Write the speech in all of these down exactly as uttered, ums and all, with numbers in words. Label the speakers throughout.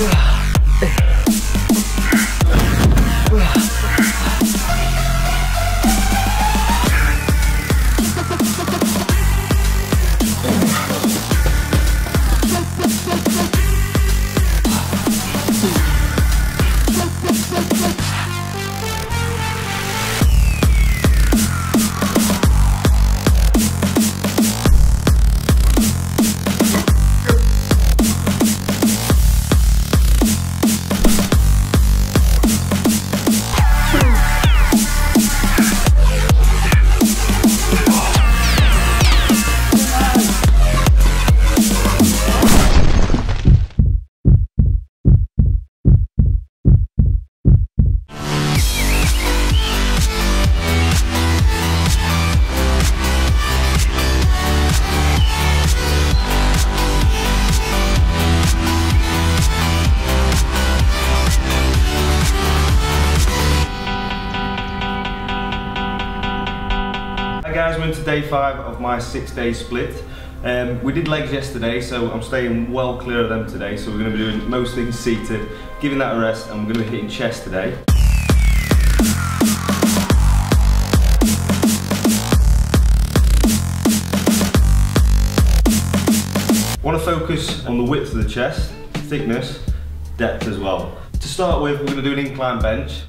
Speaker 1: Guys, we're into day five of my six day split. Um, we did legs yesterday, so I'm staying well clear of them today. So we're going to be doing most things seated, giving that a rest, and we're going to be hitting chest today. I want to focus on the width of the chest, thickness, depth as well. To start with, we're going to do an incline bench.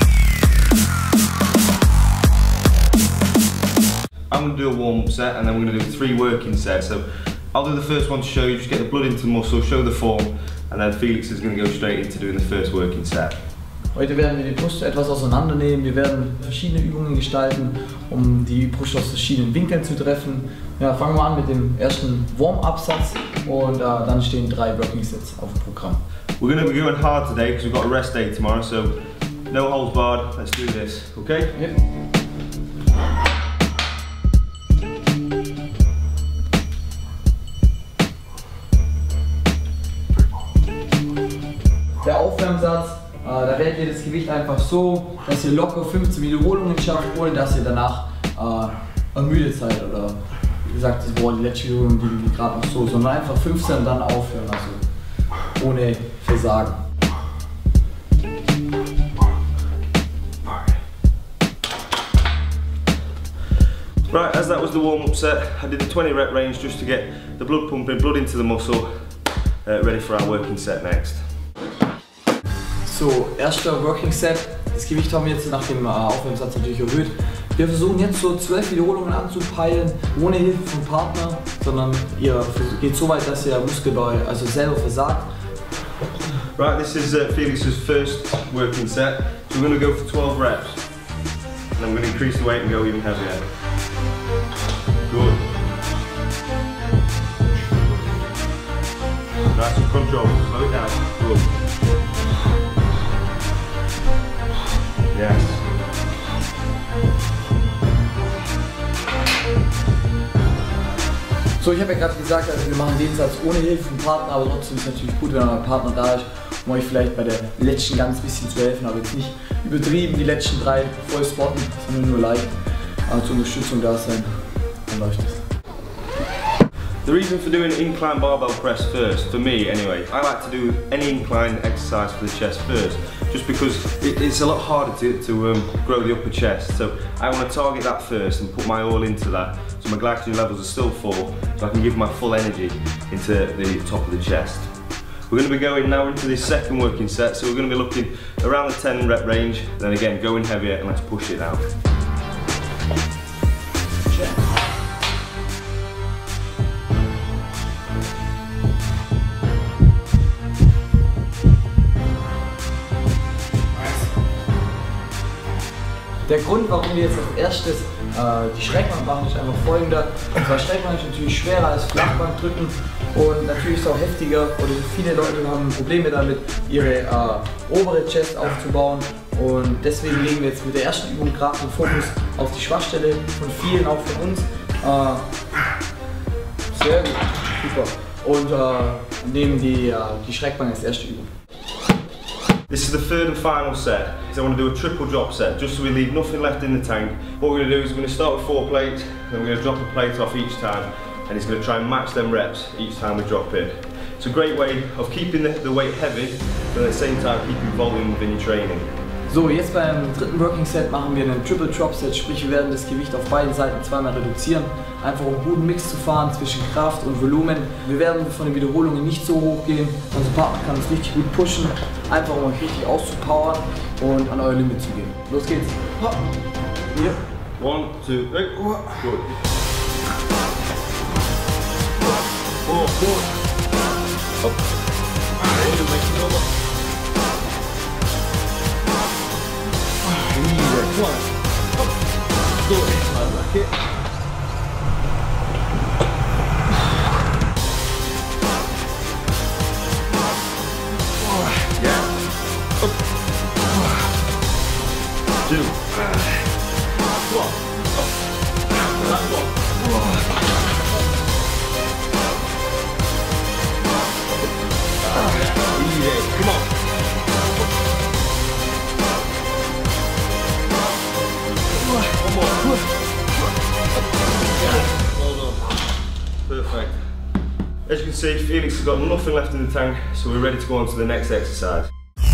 Speaker 1: I'm going to do a warm-up set and then we're going to do three working sets. So I'll do the first one to show you, just get the blood into the muscle, show the form, and then Felix is going to go straight into doing the first working set.
Speaker 2: Heute werden wir die Brust etwas auseinandernehmen. Wir werden verschiedene Übungen gestalten, um die Brust aus verschiedenen Winkeln zu treffen. Ja, fangen wir an mit dem ersten Warm-up-Satz und äh, dann stehen drei Working Sets auf dem Programm.
Speaker 1: We're going to be going hard today because we've got a rest day tomorrow, so no holds barred. Let's do this, okay?
Speaker 2: Yep. Der Aufwärmsatz, äh, da werdet ihr das Gewicht einfach so, dass ihr locker fünfzehn Wiederholungen schafft, ohne dass ihr danach äh, ermüdet seid oder wie gesagt, das war die letzte Wiederholung, die geht gerade noch so, sondern einfach fünfzehn und dann aufhören, also ohne Versagen.
Speaker 1: Right, as that was the warm-up set, I did the twenty rep range just to get the blood pumping, blood into the muscle, uh, ready for our working set next.
Speaker 2: So, erster Working Set. Das Gewicht haben wir jetzt nach dem äh, Aufwärmsatz natürlich erhöht. Wir versuchen jetzt so zwölf Wiederholungen anzupeilen, ohne Hilfe vom Partner, sondern ihr geht so weit, dass ihr Muskelbau also selber versagt.
Speaker 1: Right, this is uh, Felix's first working set. So we're going to go for twelve reps. And then we're going to increase the weight and go even heavier. Good. Nice and control. Slow it down. Good. Yes.
Speaker 2: So, ich habe ja gerade gesagt, also wir machen den Satz ohne Hilfe vom Partner, aber trotzdem ist es natürlich gut, wenn euer Partner da ist, um euch vielleicht bei der letzten ganz bisschen zu helfen, aber jetzt nicht übertrieben die letzten drei voll spotten, sondern nur leicht äh, zur Unterstützung da sein, dann läuft es.
Speaker 1: The reason for doing incline barbell press first, for me anyway, I like to do any incline exercise for the chest first, just because it, it's a lot harder to, to um, grow the upper chest. So I want to target that first and put my all into that, so my glycogen levels are still full, so I can give my full energy into the top of the chest. We're going to be going now into this second working set, so we're going to be looking around the ten rep range, then again going heavier, and let's push it out.
Speaker 2: Der Grund, warum wir jetzt als erstes äh, die Schrägbank machen, ist einfach folgender. Und zwar Schrägbank ist natürlich schwerer als Flachbank drücken und natürlich ist es auch heftiger, oder viele Leute haben Probleme damit, ihre äh, obere Chest aufzubauen, und deswegen legen wir jetzt mit der ersten Übung gerade den Fokus auf die Schwachstelle von vielen, auch von uns. Äh, sehr gut, super. Und äh, nehmen die, äh, die Schrägbank als erste Übung.
Speaker 1: This is the third and final set. So I want to do a triple drop set, just so we leave nothing left in the tank. What we're going to do is we're going to start with four plates, then we're going to drop a plate off each time, and he's going to try and match them reps each time we drop in. It's a great way of keeping the, the weight heavy, but at the same time keeping volume within your training.
Speaker 2: So, jetzt beim dritten Working Set machen wir einen Triple Drop Set, sprich wir werden das Gewicht auf beiden Seiten zweimal reduzieren, einfach um einen guten Mix zu fahren zwischen Kraft und Volumen. Wir werden von den Wiederholungen nicht so hoch gehen, unser Partner kann uns richtig gut pushen, einfach um euch richtig auszupowern und an euer Limit zu gehen. Los geht's! Hier.
Speaker 1: One, two, three. Good. Four, four. Up. Easy. One. Up. Good. I like it. Yeah. Up. Two. One. Up. Last one. Easy. Come on. One more. Well done. Perfect. As you can see, Felix has got nothing left in the tank, so we're ready to go on to the next exercise.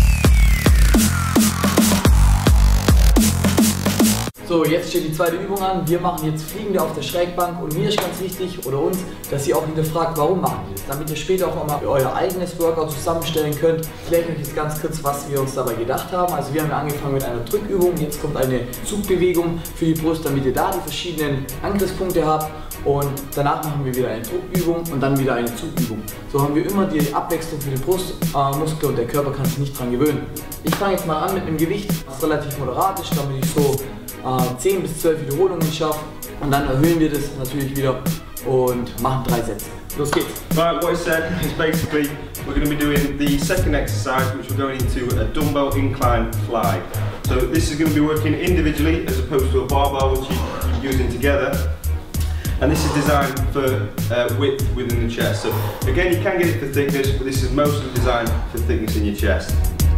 Speaker 2: So, jetzt steht die zweite Übung an. Wir machen jetzt Fliegende auf der Schrägbank und mir ist ganz wichtig, oder uns, dass ihr auch hinterfragt, warum machen wir das, damit ihr später auch mal euer eigenes Workout zusammenstellen könnt. Ich erkläre euch jetzt ganz kurz, was wir uns dabei gedacht haben. Also wir haben angefangen mit einer Drückübung, jetzt kommt eine Zugbewegung für die Brust, damit ihr da die verschiedenen Angriffspunkte habt. Und danach machen wir wieder eine Druckübung und dann wieder eine Zugübung. So haben wir immer die Abwechslung für den Brustmuskel äh, und der Körper kann sich nicht dran gewöhnen. Ich fange jetzt mal an mit einem Gewicht, was relativ moderat ist, damit ich so äh, zehn bis zwölf Wiederholungen schaffe. Und dann erhöhen wir das natürlich wieder und machen drei Sätze. Los geht's!
Speaker 1: Right, what I said is basically we're going to be doing the second exercise, which we're going into a dumbbell incline fly. So this is going to be working individually as opposed to a barbell, which you, you're using together. And this is designed for uh, width within the chest. So again, you can get it for thickness, but this is mostly designed for thickness in your chest.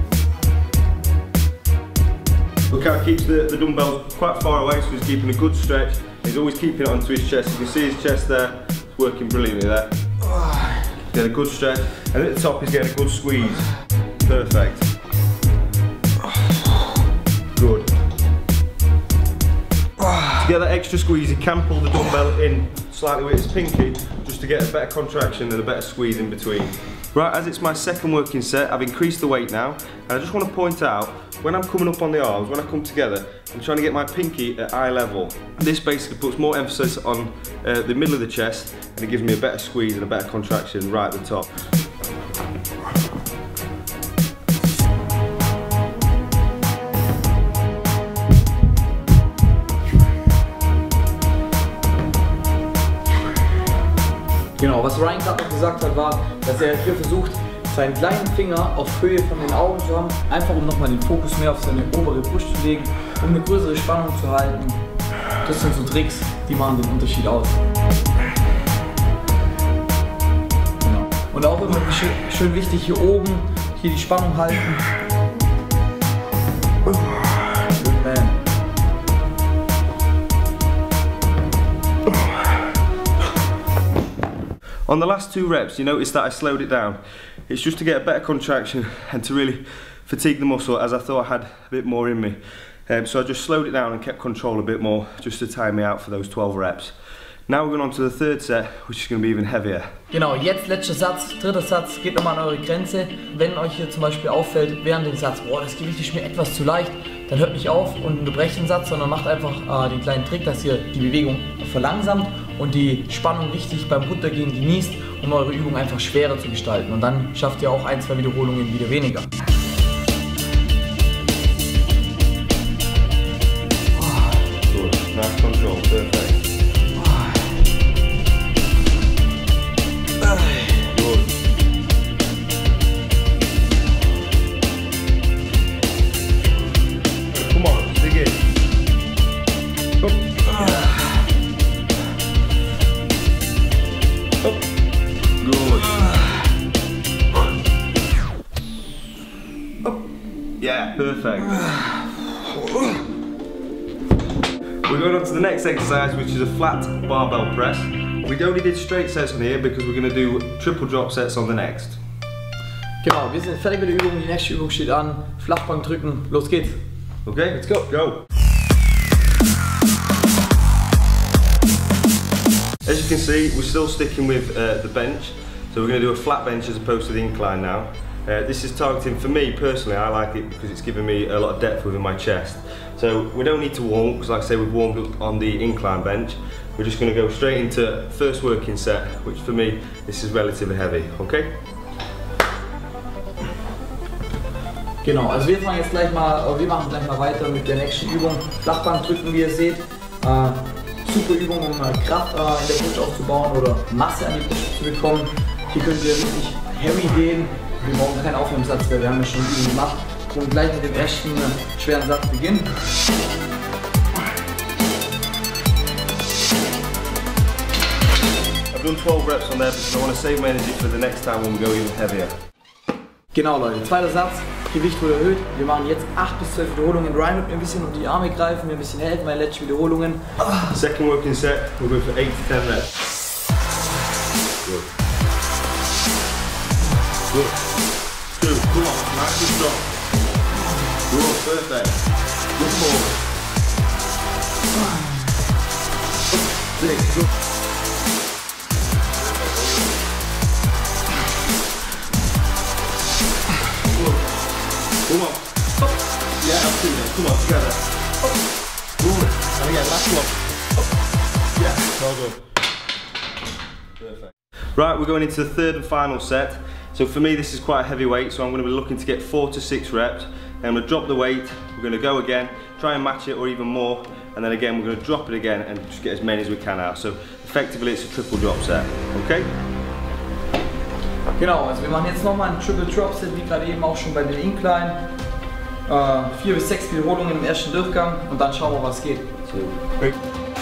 Speaker 1: Look how he keeps the, the dumbbells quite far away, so he's keeping a good stretch. He's always keeping it onto his chest. You can see his chest there, it's working brilliantly there. Get a good stretch, and at the top he's getting a good squeeze. Perfect. Good. To get that extra squeeze, you can pull the dumbbell in slightly with his pinky just to get a better contraction and a better squeeze in between. Right, as it's my second working set, I've increased the weight now, and I just want to point out, when I'm coming up on the arms, when I come together, I'm trying to get my pinky at eye level. This basically puts more emphasis on uh, the middle of the chest, and it gives me a better squeeze and a better contraction right at the top.
Speaker 2: Genau, was Ryan gerade noch gesagt hat, war, dass er hier versucht, seinen kleinen Finger auf Höhe von den Augen zu haben, einfach um nochmal den Fokus mehr auf seine obere Brust zu legen, um eine größere Spannung zu halten. Das sind so Tricks, die machen den Unterschied aus. Genau. Und auch immer schön, schön wichtig, hier oben, hier die Spannung halten. Good man.
Speaker 1: On the last two reps, you notice that I slowed it down. It's just to get a better contraction and to really fatigue the muscle, as I thought I had a bit more in me. Um, so I just slowed it down and kept control a bit more, just to time me out for those twelve reps. Now we're going on to the third set, which is going to be even heavier.
Speaker 2: Genau, jetzt letzter Satz, dritter Satz, geht nochmal an eure Grenze. Wenn euch hier zum Beispiel auffällt, während dem Satz, boah, das Gewicht ist mir etwas zu leicht, dann hört nicht auf und unterbrecht den Satz, sondern macht einfach äh, den kleinen Trick, dass ihr die Bewegung verlangsamt und die Spannung richtig beim Runtergehen genießt, um eure Übung einfach schwerer zu gestalten. Und dann schafft ihr auch ein, zwei Wiederholungen wieder weniger.
Speaker 1: Good, nice control, perfect. Yeah, perfect. We're going on to the next exercise, which is a flat barbell press. We only did straight sets on here because we're going to do triple drop sets on the next.
Speaker 2: Genau, wir sind fertig mit der Übung, die nächste Übung steht an. Flachbank drücken, los geht's.
Speaker 1: Okay, let's go. Go. As you can see, we're still sticking with uh, the bench. So we're going to do a flat bench as opposed to the incline now. Uh, this is targeting, for me personally, I like it because it's giving me a lot of depth within my chest. So we don't need to warm, because like I say, we've warmed up on the incline bench. We're just going to go straight into first working set, which for me, this is relatively heavy, okay?
Speaker 2: Genau, also wir fangen jetzt gleich mal, wir machen gleich mal weiter mit der nächsten Übung. Flachbank drücken, wie ihr seht. Äh, super Übung, um Kraft äh, in der Brust aufzubauen oder Masse an die Brust zu bekommen. Hier könnt ihr richtig heavy gehen. Wir brauchen keinen Aufwärmsatz mehr, wir haben ja schon Übungen gemacht. Und gleich mit dem ersten äh, schweren Satz beginnen.
Speaker 1: I've done twelve reps on there because I want to save my energy for the next time when we go even heavier.
Speaker 2: Genau Leute, zweiter Satz, Gewicht wurde erhöht. Wir machen jetzt acht bis zwölf Wiederholungen. Ryan wird mir ein bisschen um die Arme greifen, mir ein bisschen helfen bei den letzten Wiederholungen.
Speaker 1: Second working set, we'll go for eight to ten reps. Good. Good. Two, come on, nice and strong. Good, perfect. Good more. Six, good. Come on. Oh. Yeah, that's two then. Come on, together. Oh. Good. And again, last one. Oh. Yeah, well done. Perfect. Right, we're going into the third and final set. So for me, this is quite a heavy weight, so I'm going to be looking to get four to six reps. Then I'm going to drop the weight, we're going to go again, try and match it or even more, and then again we're going to drop it again and just get as many as we can out. So effectively it's a triple drop set, okay?
Speaker 2: Genau, also wir machen jetzt nochmal ein Triple Drop Set, wie gerade eben auch schon bei den Incline. Äh, vier bis sechs Wiederholungen im ersten Durchgang und dann schauen wir, was geht.
Speaker 1: So, quick.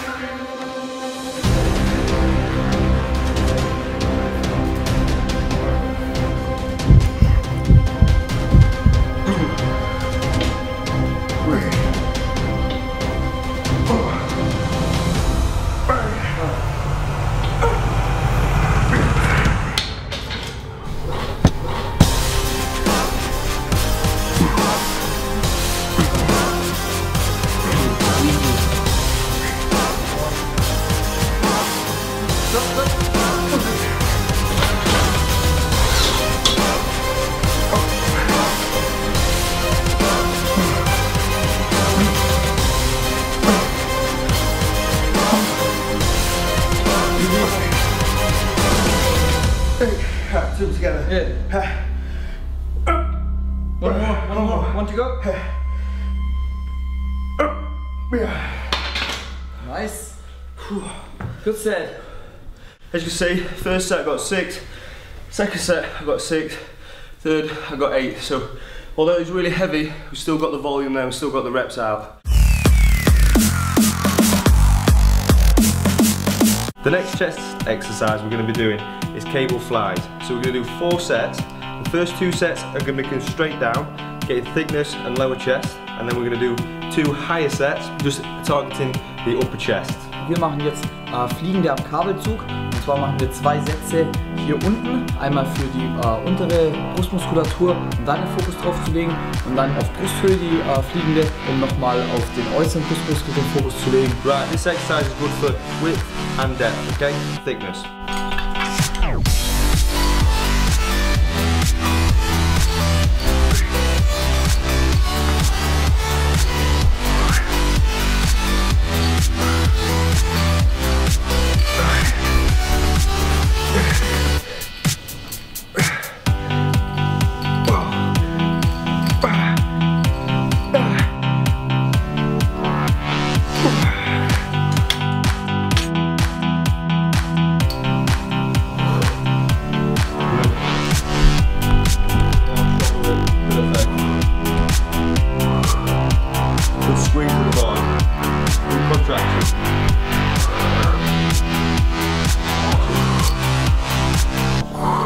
Speaker 1: Two together.
Speaker 2: Yeah. One more, one more, one to go. Nice. Good set.
Speaker 1: As you can see, first set I got six, second set I got six, third I got eight. So although it's really heavy, we've still got the volume there, we've still got the reps out. The next chest exercise we're going to be doing is cable flies. So we're going to do four sets. The first two sets are going to be going straight down, getting thickness and lower chest, and then we're going to do two higher sets, just targeting the upper chest.
Speaker 2: Wir machen jetzt äh, Fliegende am Kabelzug. Und zwar machen wir zwei Sätze hier unten. Einmal für die äh, untere Brustmuskulatur, um dann den Fokus drauf zu legen. Und dann auf Brusthöhe die äh, Fliegende, um nochmal auf den äußeren Brustmuskel den Fokus zu legen.
Speaker 1: Right, this exercise is good for width and depth, okay? Thickness.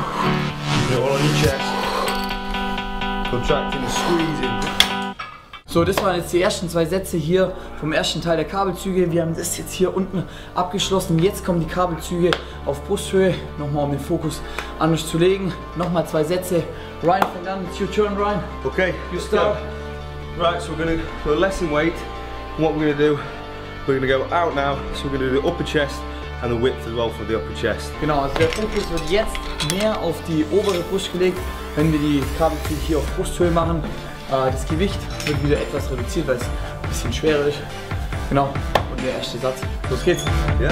Speaker 1: Contracting and squeezing.
Speaker 2: So, das waren jetzt die ersten zwei Sätze hier vom ersten Teil der Kabelzüge. Wir haben das jetzt hier unten abgeschlossen. Jetzt kommen die Kabelzüge auf Brusthöhe. Nochmal um den Fokus anders zu legen. Nochmal zwei Sätze. Ryan fängt an. It's your turn, Ryan.
Speaker 1: Okay,
Speaker 2: You start.
Speaker 1: Right, so we're going to do a lesson weight. And what we're going to do, we're going to go out now. So we're going to do the upper chest and the width as well for the upper chest.
Speaker 2: Genau, also der Fokus wird jetzt mehr auf die obere Brust gelegt, wenn wir die Kabelzüge hier auf Brusthöhe machen. Das Gewicht wird wieder etwas reduziert, weil es ein bisschen schwerer ist. Genau, und der erste Satz. Los geht's.
Speaker 1: Ja.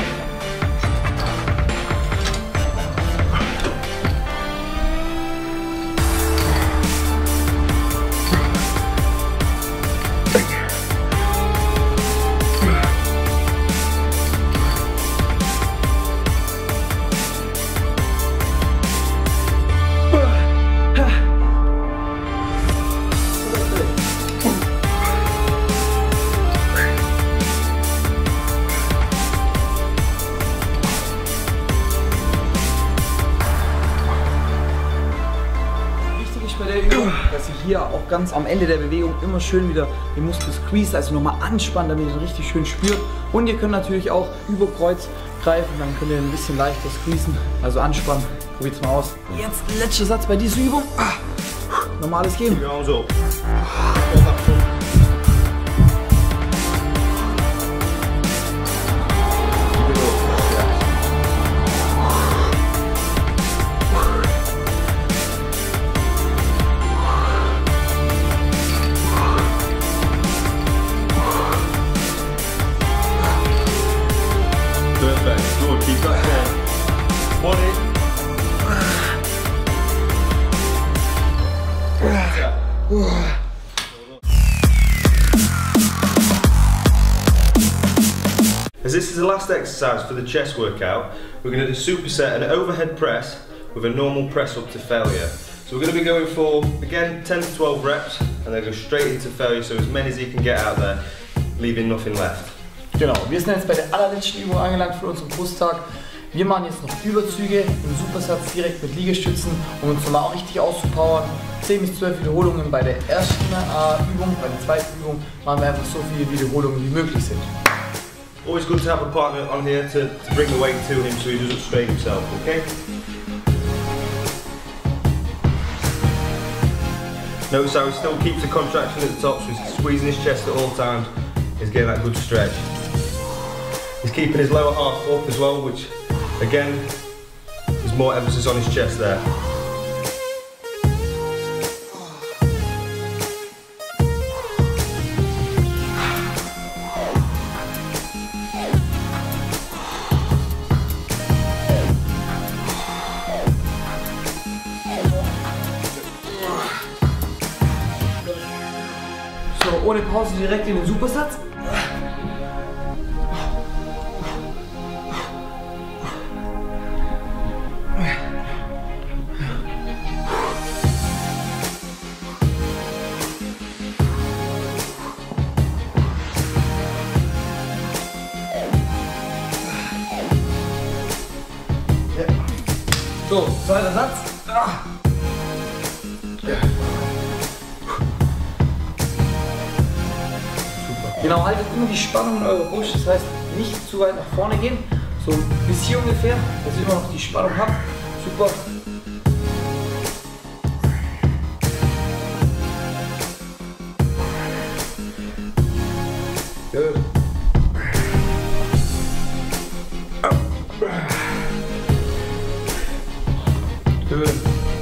Speaker 2: Bei der Übung, dass ihr hier auch ganz am Ende der Bewegung immer schön wieder den Muskel squeeze, also nochmal anspannen, damit ihr so richtig schön spürt. Und ihr könnt natürlich auch über Kreuz greifen, dann könnt ihr ein bisschen leichter squeezen, also anspannen. Probiert's mal aus. Jetzt letzter Satz bei dieser Übung. Normales geben.
Speaker 1: Ja, so. Perfect. Good. Keep that going. One in. As this is the last exercise for the chest workout, we're going to do superset an overhead press with a normal press up to failure. So we're going to be going for, again, ten to twelve reps and then go straight into failure, so as many as you can get out there, leaving nothing left.
Speaker 2: Genau, wir sind jetzt bei der allerletzten Übung angelangt für unseren Brusttag. Wir machen jetzt noch Überzüge im Supersatz direkt mit Liegestützen, um uns nochmal auch richtig auszupowern. zehn bis zwölf Wiederholungen bei der ersten äh, Übung, bei der zweiten Übung machen wir einfach so viele Wiederholungen wie möglich sind.
Speaker 1: Always good to have a partner on here to, to bring the weight to him so he doesn't strain himself, okay? Notice how he still keeps the contraction at the top, so he's squeezing his chest at all times. He's getting that good stretch. He's keeping his lower half up as well, which again, there's more emphasis on his chest there.
Speaker 2: So, ohne Pause direkt in den Supersatz. So, zweiter Satz. Ah. Ja. Super. Genau, haltet immer die Spannung in eurer Brust, das heißt nicht zu weit nach vorne gehen, so bis hier ungefähr, dass ihr immer noch die Spannung habt. Super. Good. Good.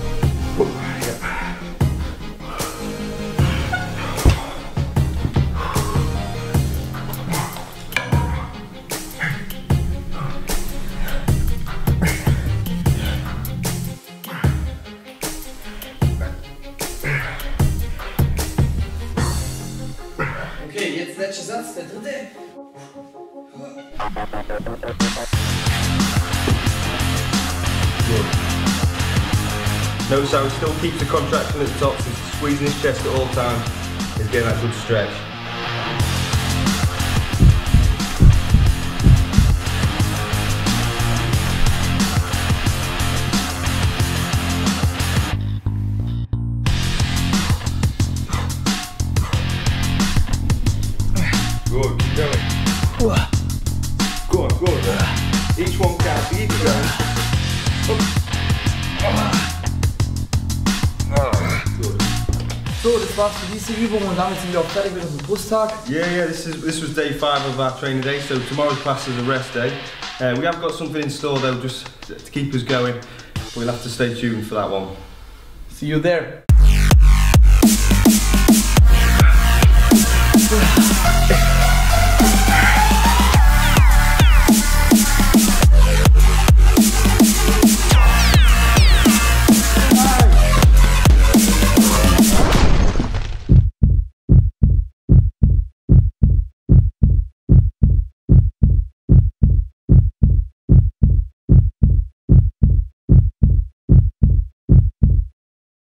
Speaker 2: Okay, jetzt letzter Satz, der dritte.
Speaker 1: Notice how he still keeps the contraction at the top, so he's squeezing his chest at all times. He's getting that good stretch.
Speaker 2: So, das war's für diese Übung und damit sind wir auch fertig mit unserem Brusttag.
Speaker 1: Yeah, yeah, this is this was day five of our training day, so tomorrow's class is a rest day. Uh, we have got something in store though, just to keep us going, but we'll have to stay tuned for that one.
Speaker 2: See you there.